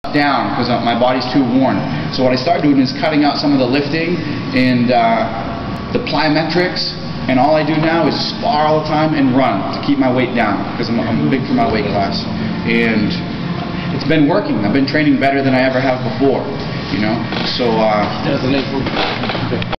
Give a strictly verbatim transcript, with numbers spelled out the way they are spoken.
down because my body's too worn. So what I started doing is cutting out some of the lifting and uh, the plyometrics, and all I do now is spar all the time and run to keep my weight down because I'm, I'm big for my weight class. And it's been working. I've been training better than I ever have before, you know. So uh,